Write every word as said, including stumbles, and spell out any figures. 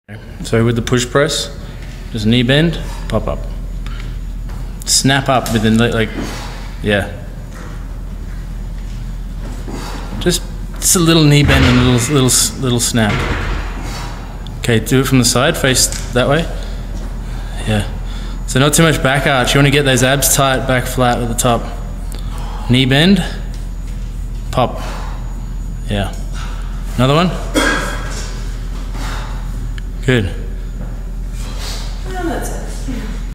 So with the push press, just knee bend, pop up. Snap up within like, yeah. Just, just a little knee bend and a little, little, little snap. Okay, do it from the side, face that way. Yeah. So not too much back arch. You want to get those abs tight, back flat at the top. Knee bend, pop. Yeah. Another one. Good. Oh, that's it.